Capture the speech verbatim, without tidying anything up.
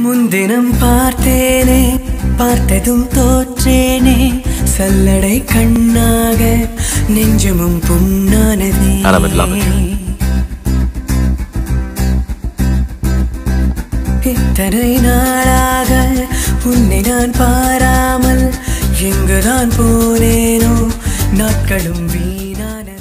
முன்தினம் பார்த்தேனே பார்த்ததும் தோற்றேனே சல்லடை கண்ணாக நெஞ்சமும் புண்ணானதே இத்தனை நாளாக உன்னை நான் பாராமல் எங்குதான் போனேனோ நாட்களும் வீணான